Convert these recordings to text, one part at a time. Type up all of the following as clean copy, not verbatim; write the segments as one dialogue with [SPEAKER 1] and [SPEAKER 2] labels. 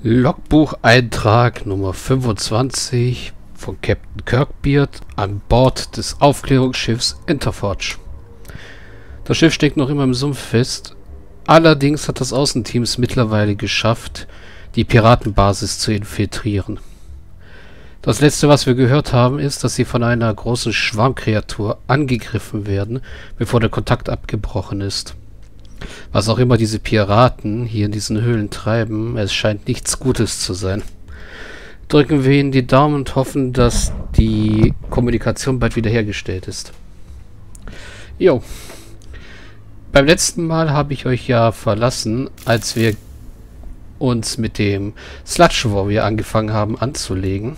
[SPEAKER 1] Logbucheintrag Nummer 25 von Captain Kirkbeard an Bord des Aufklärungsschiffs Interforge. Das Schiff steckt noch immer im Sumpf fest. Allerdings hat das Außenteam es mittlerweile geschafft, die Piratenbasis zu infiltrieren. Das letzte, was wir gehört haben, ist, dass sie von einer großen Schwarmkreatur angegriffen werden, bevor der Kontakt abgebrochen ist. Was auch immer diese Piraten hier in diesen Höhlen treiben, es scheint nichts Gutes zu sein. Drücken wir ihnen die Daumen und hoffen, dass die Kommunikation bald wiederhergestellt ist. Jo. Beim letzten Mal habe ich euch ja verlassen, als wir uns mit dem Sludge Warrior angefangen haben anzulegen.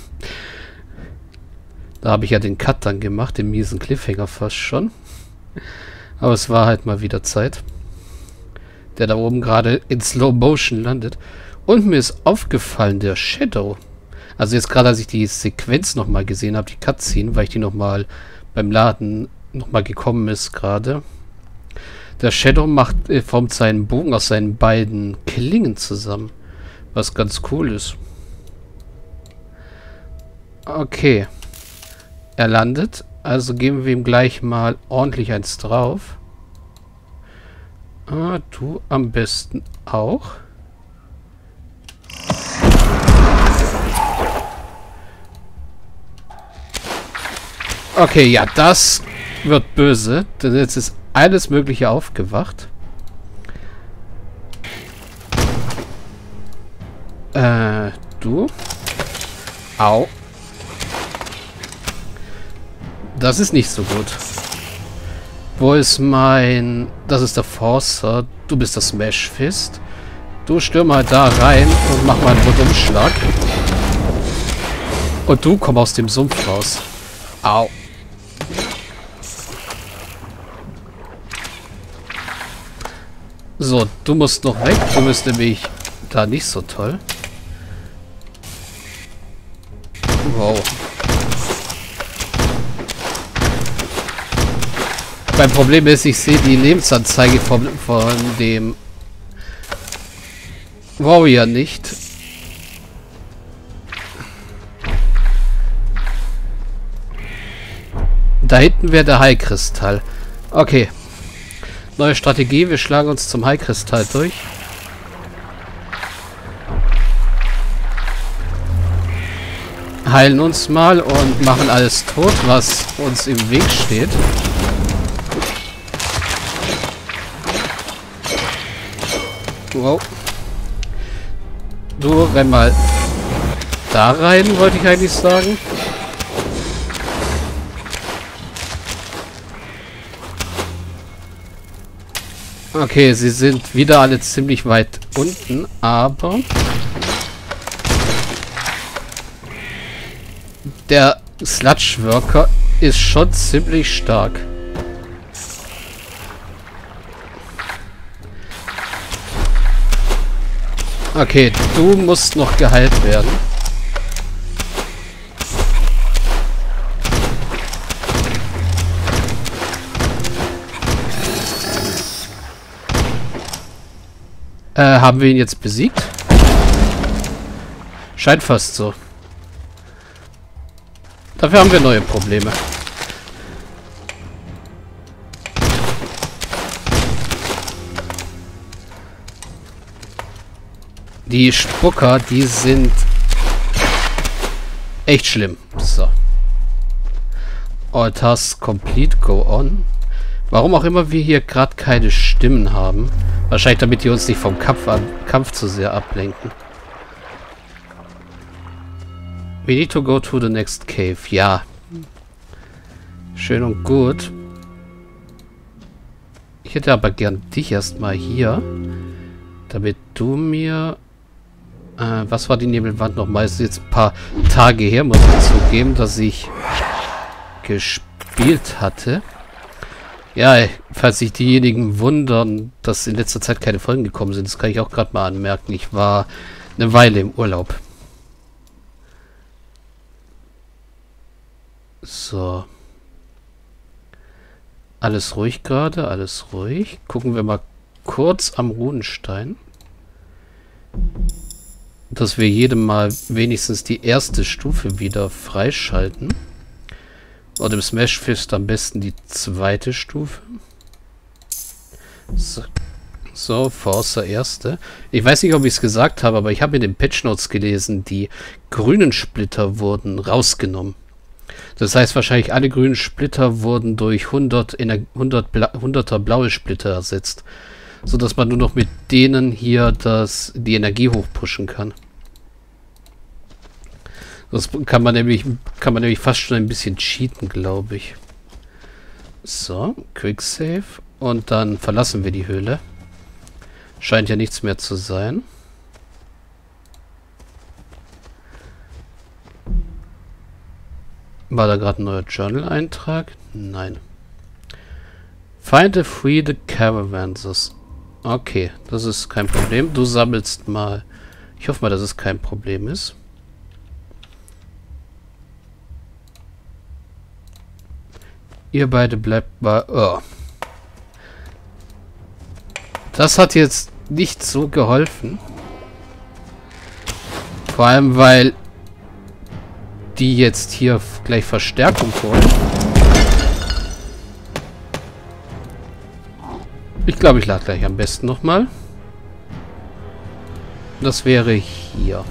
[SPEAKER 1] Da habe ich ja den Cut dann gemacht, den miesen Cliffhanger fast schon. Aber es war halt mal wieder Zeit. Der da oben gerade in Slow Motion landet. Und mir ist aufgefallen, der Shadow. Also jetzt gerade, als ich die Sequenz nochmal gesehen habe, die Cutscene, weil ich die nochmal beim Laden nochmal gekommen ist gerade. Der Shadow formt seinen Bogen aus seinen beiden Klingen zusammen. Was ganz cool ist. Okay. Er landet. Also geben wir ihm gleich mal ordentlich eins drauf. Ah, du am besten auch. Okay, ja, das wird böse. Denn jetzt ist alles Mögliche aufgewacht. Du. Au. Das ist nicht so gut. Wo ist mein... Das ist der Forcer. Du bist der Smash Fist. Du stürm mal da rein und mach mal einen Rundumschlag. Und du komm aus dem Sumpf raus. Au. So, du musst noch weg. Du bist nämlich da nicht so toll. Wow. Mein Problem ist, ich sehe die Lebensanzeige von dem Warrior nicht. Da hinten wäre der Heilkristall. Okay. Neue Strategie. Wir schlagen uns zum Heilkristall durch. Heilen uns mal und machen alles tot, was uns im Weg steht. Wow. Du, renn mal da rein, wollte ich eigentlich sagen. Okay, sie sind wieder alle ziemlich weit unten, aber der Sludge Worker ist schon ziemlich stark. Okay, du musst noch geheilt werden. Haben wir ihn jetzt besiegt? Scheint fast so. Dafür haben wir neue Probleme. Die Spucker, die sind echt schlimm. So. All tasks complete, go on. Warum auch immer wir hier gerade keine Stimmen haben. Wahrscheinlich damit die uns nicht vom Kampf zu sehr ablenken. We need to go to the next cave. Ja. Schön und gut. Ich hätte aber gern dich erstmal hier. Damit du mir... was war die Nebelwand nochmal? Ist jetzt ein paar Tage her, muss ich zugeben, dass ich gespielt hatte. Ja, falls sich diejenigen wundern, dass in letzter Zeit keine Folgen gekommen sind, das kann ich auch gerade mal anmerken. Ich war eine Weile im Urlaub. So. Alles ruhig gerade, alles ruhig. Gucken wir mal kurz am Runenstein. dass wir jedem Mal wenigstens die erste Stufe wieder freischalten. Und im Smash Fist am besten die zweite Stufe. So, Forza erste. Ich weiß nicht, ob ich es gesagt habe, aber ich habe in den Patch Notes gelesen, die grünen Splitter wurden rausgenommen. Das heißt, wahrscheinlich alle grünen Splitter wurden durch 100er blaue Splitter ersetzt. Sodass man nur noch mit denen hier die Energie hochpushen kann. Das kann man nämlich fast schon ein bisschen cheaten, glaube ich. So, Quick Save. Und dann verlassen wir die Höhle. Scheint ja nichts mehr zu sein. War da gerade ein neuer Journal-Eintrag? Nein. Find and free the caravans. Okay, das ist kein Problem. Du sammelst mal. Ich hoffe mal, dass es kein Problem ist. Ihr beide bleibt bei... Oh. Das hat jetzt nicht so geholfen. Vor allem, weil die jetzt hier gleich Verstärkung holen. Ich glaube, ich lade gleich am besten nochmal. Das wäre hier.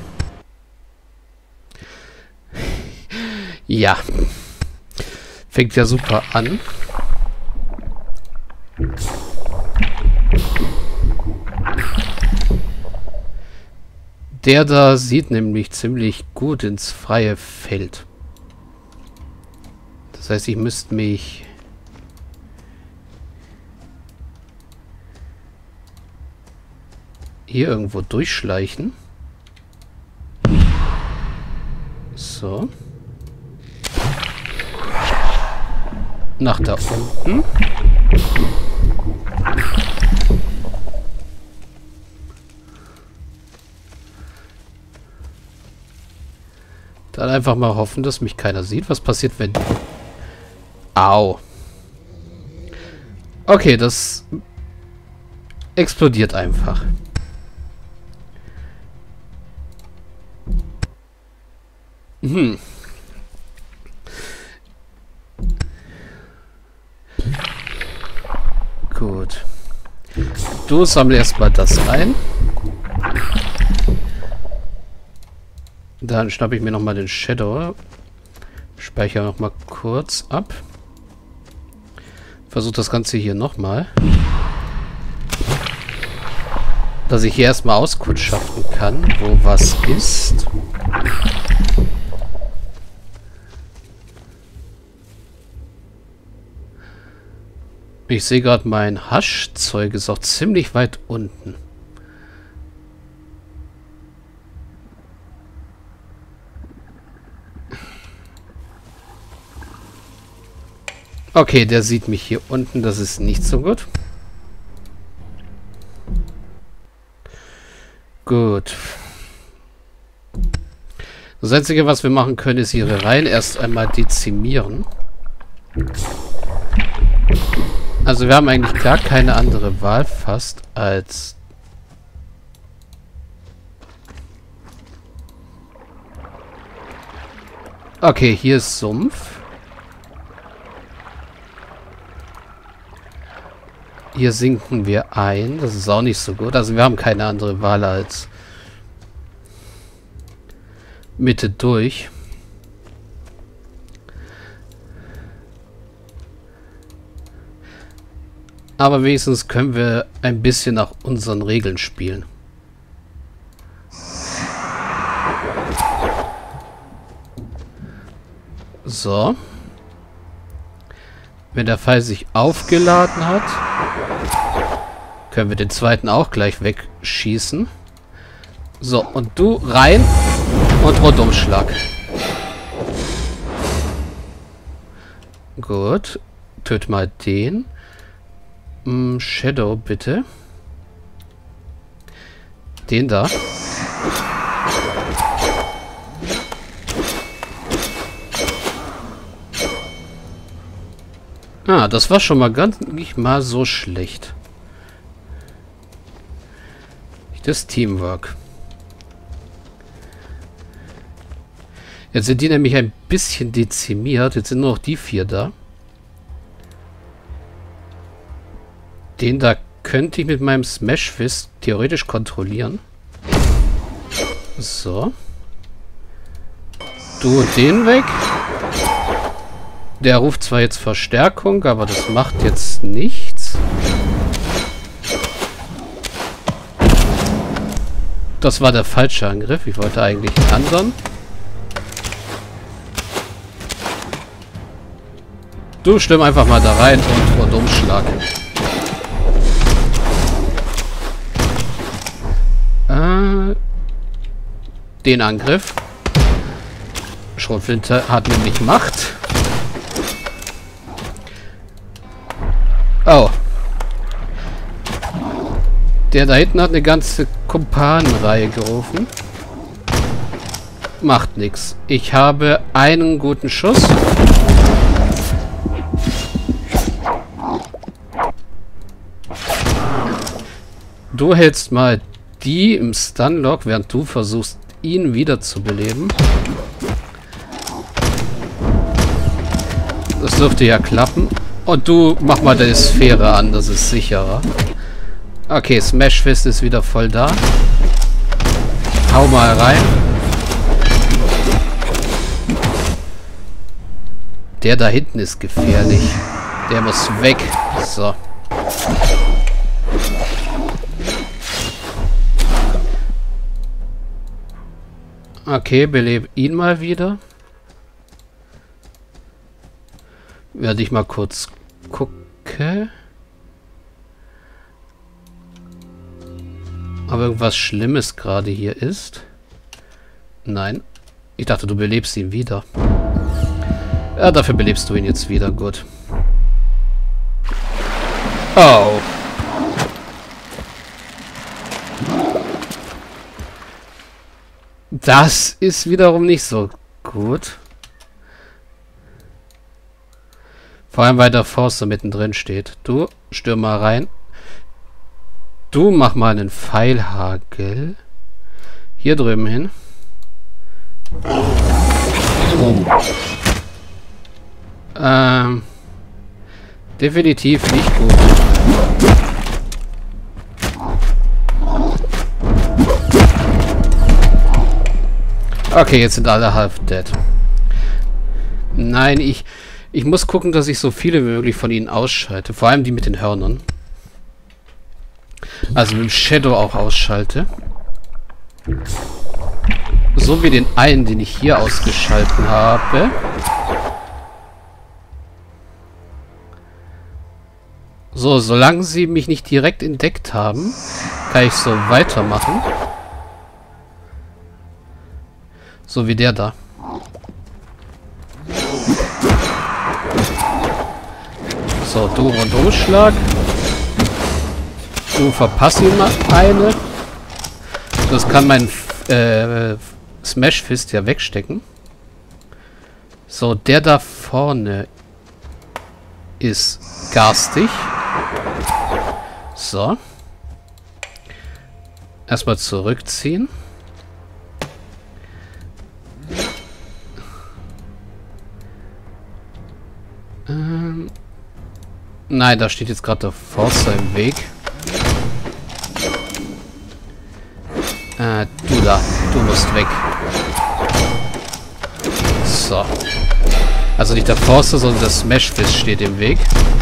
[SPEAKER 1] Ja. Fängt ja super an. Der da sieht nämlich ziemlich gut ins freie Feld. Das heißt, ich müsste mich... hier irgendwo durchschleichen. So. Nach da unten. Dann einfach mal hoffen, dass mich keiner sieht. Was passiert, wenn... Au. Okay, das explodiert einfach. Gut. Du sammle erstmal das ein. Dann schnappe ich mir nochmal den Shadow. Speichere nochmal kurz ab. Versuche das Ganze hier nochmal. Dass ich hier erstmal auskundschaften kann, wo was ist. Ich sehe gerade, mein Haschzeug ist auch ziemlich weit unten. Okay, der sieht mich hier unten. Das ist nicht so gut. Gut. Das Einzige, was wir machen können, ist ihre Reihen erst einmal dezimieren. Also wir haben eigentlich gar keine andere Wahl fast als... Okay, hier ist Sumpf. Hier sinken wir ein. Das ist auch nicht so gut. Also wir haben keine andere Wahl als Mitte durch. Aber wenigstens können wir ein bisschen nach unseren Regeln spielen. So. Wenn der Pfeil sich aufgeladen hat, können wir den zweiten auch gleich wegschießen. So, und du rein und Rundumschlag. Gut. Töt mal den. Shadow, bitte. Den da. Ah, das war schon mal ganz nicht mal so schlecht. Das Teamwork. Jetzt sind die nämlich ein bisschen dezimiert. Jetzt sind nur noch die 4 da. Den da könnte ich mit meinem Smash Fist theoretisch kontrollieren. So. Du den weg. Der ruft zwar jetzt Verstärkung, aber das macht jetzt nichts. Das war der falsche Angriff. Ich wollte eigentlich einen anderen. Du stimm einfach mal da rein und Rundumschlag. Den Angriff. Schrotflinte hat nämlich Macht. Oh. Der da hinten hat eine ganze Kumpanenreihe gerufen. Macht nichts. Ich habe einen guten Schuss. Du hältst mal die im Stunlock, während du versuchst, ihn wiederzubeleben. Das dürfte ja klappen. Und du mach mal deine Sphäre an, das ist sicherer. Okay, Smash Fist ist wieder voll da. Hau mal rein. Der da hinten ist gefährlich. Der muss weg. So. Okay, belebe ihn mal wieder. Werde ich mal kurz gucken. Ob irgendwas Schlimmes gerade hier ist. Nein. Ich dachte, du belebst ihn wieder. Ja, dafür belebst du ihn jetzt wieder. Gut. Oh. Das ist wiederum nicht so gut. Vor allem, weil der Forster mittendrin steht. Du, stürm mal rein. Du, mach mal einen Pfeilhagel. Hier drüben hin. Definitiv nicht gut. Okay, jetzt sind alle half dead. Nein, ich muss gucken, dass ich so viele wie möglich von ihnen ausschalte. Vor allem die mit den Hörnern. Also mit dem Shadow auch ausschalte. So wie den einen, den ich hier ausgeschalten habe. So, solange sie mich nicht direkt entdeckt haben, kann ich so weitermachen. So wie der da. So, du Rundumschlag. Du verpasst ihm mal eine. Das kann mein Smash Fist ja wegstecken. So, der da vorne ist garstig. So. Erstmal zurückziehen. Nein, da steht jetzt gerade der Forster im Weg. Du da. Du musst weg. So. Also nicht der Forster, sondern der Smash Fist steht im Weg.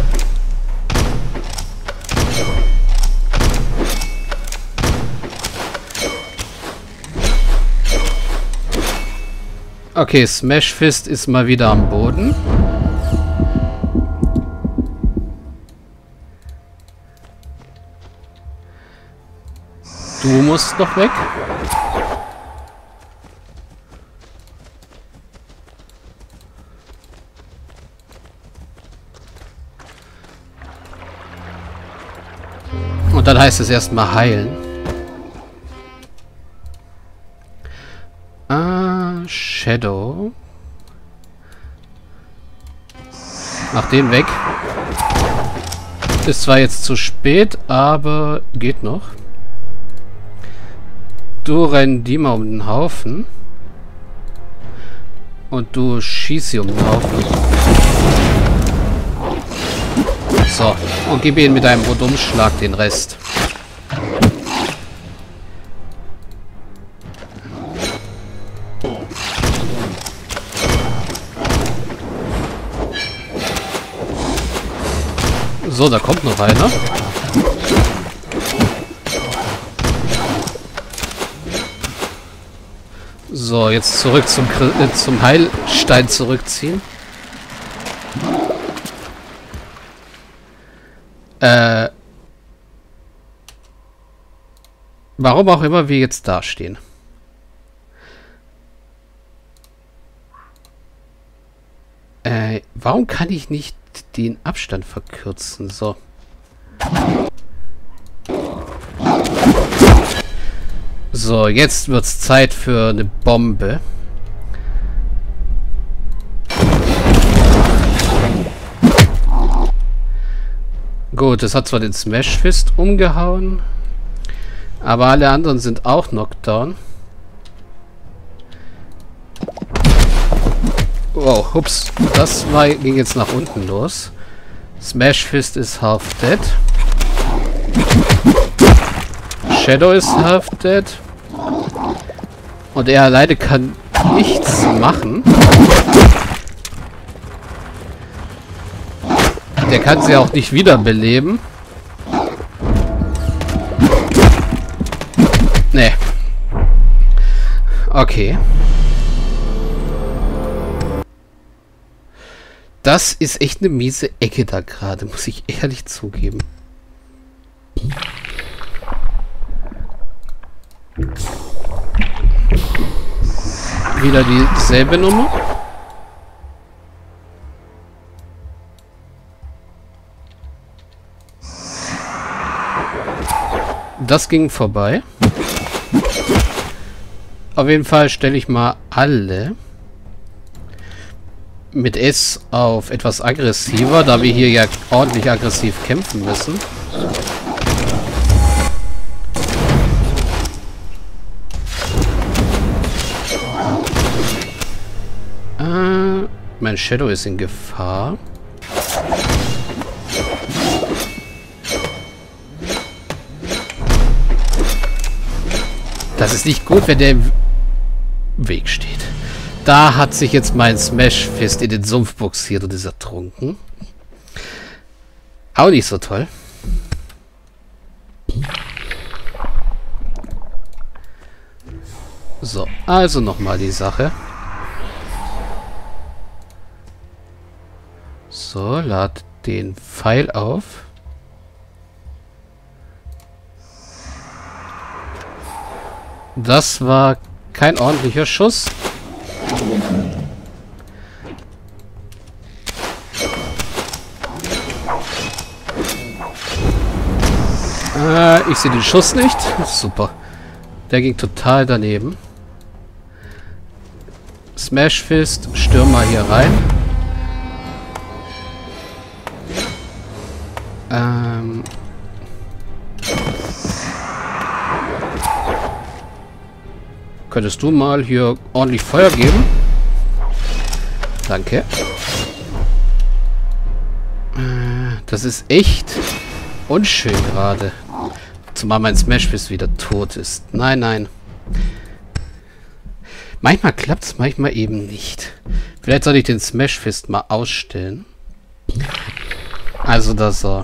[SPEAKER 1] Okay, Smash Fist ist mal wieder am Boden. Du musst noch weg. Und dann heißt es erstmal heilen. Shadow. Mach den weg. Ist zwar jetzt zu spät, aber geht noch. Du renn die mal um den Haufen. Und du schießt hier um den Haufen. So, und gib ihm mit einem Rundumschlag den Rest. So, da kommt noch einer. So, jetzt zurück zum Heilstein zurückziehen. Warum auch immer wir jetzt dastehen. Warum kann ich nicht den Abstand verkürzen? So. So, jetzt wird's Zeit für eine Bombe. Gut, das hat zwar den Smash Fist umgehauen, aber alle anderen sind auch Knockdown. Wow, hups. Ging jetzt nach unten los. Smash Fist ist half dead. Shadow ist half dead. Und er alleine kann nichts machen. Der kann sie auch nicht wiederbeleben. Nee. Okay. Das ist echt eine miese Ecke da gerade, muss ich ehrlich zugeben. Wieder dieselbe Nummer. Das ging vorbei. Auf jeden Fall stelle ich mal alle mit S auf etwas aggressiver, da wir hier ja ordentlich aggressiv kämpfen müssen. Mein Shadow ist in Gefahr. Das ist nicht gut, wenn der im Weg steht. Da hat sich jetzt mein Smash Fist in den Sumpf buxiert und ist ertrunken. Auch nicht so toll. So, also nochmal die Sache. So, lad den Pfeil auf. Das war kein ordentlicher Schuss. Ich sehe den Schuss nicht. Super. Der ging total daneben. Smash Fist, stürm mal hier rein. Könntest du mal hier ordentlich Feuer geben? Danke. Das ist echt unschön gerade. Zumal mein Smash Fist wieder tot ist. Nein, nein. Manchmal klappt es, manchmal eben nicht. Vielleicht soll ich den Smash Fist mal ausstellen. Also, dass er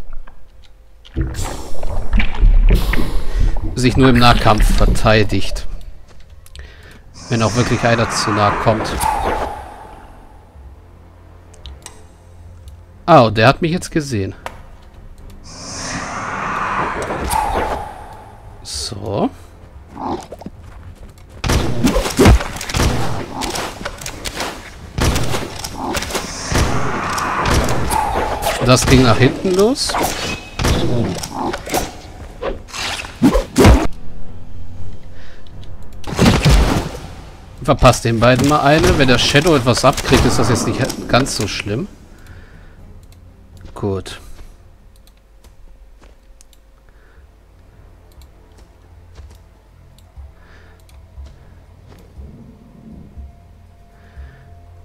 [SPEAKER 1] sich nur im Nahkampf verteidigt. Wenn auch wirklich einer zu nah kommt. Ah, und der hat mich jetzt gesehen. So. Das ging nach hinten los. Verpasst den beiden mal eine. Wenn der Shadow etwas abkriegt, ist das jetzt nicht ganz so schlimm. Gut.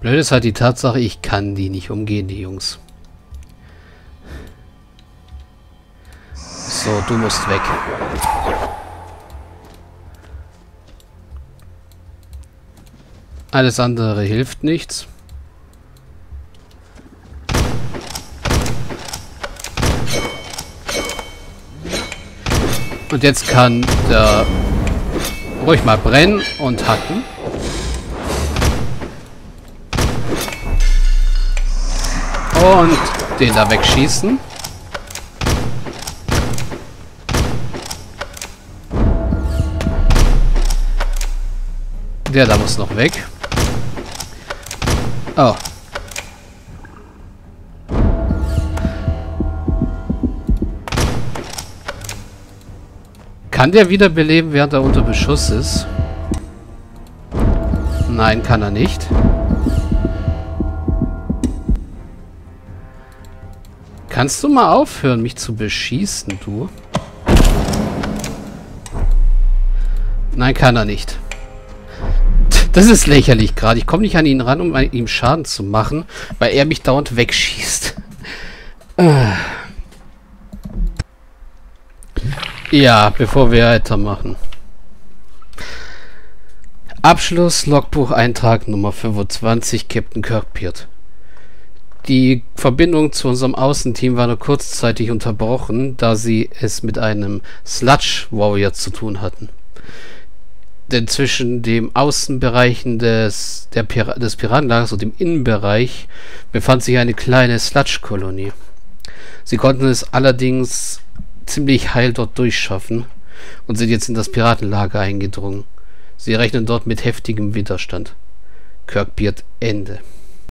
[SPEAKER 1] Blöd ist halt die Tatsache, ich kann die nicht umgehen, die Jungs. So, du musst weg. Alles andere hilft nichts. Und jetzt kann der ruhig mal brennen und hacken. Und den da wegschießen. Der da muss noch weg. Oh. Kann der wiederbeleben, während er unter Beschuss ist? Nein, kann er nicht. Kannst du mal aufhören, mich zu beschießen, du? Nein, kann er nicht. Das ist lächerlich gerade. Ich komme nicht an ihn ran, um ihm Schaden zu machen, weil er mich dauernd wegschießt. Ja, bevor wir weitermachen. Abschluss, Logbucheintrag Nummer 25, Captain Kirkbeard. Die Verbindung zu unserem Außenteam war nur kurzzeitig unterbrochen, da sie es mit einem Sludge Warrior zu tun hatten. Denn zwischen dem Außenbereichen des Piratenlagers und dem Innenbereich befand sich eine kleine Sludge-Kolonie. Sie konnten es allerdings ziemlich heil dort durchschaffen und sind jetzt in das Piratenlager eingedrungen. Sie rechnen dort mit heftigem Widerstand. Kirkbeard Ende.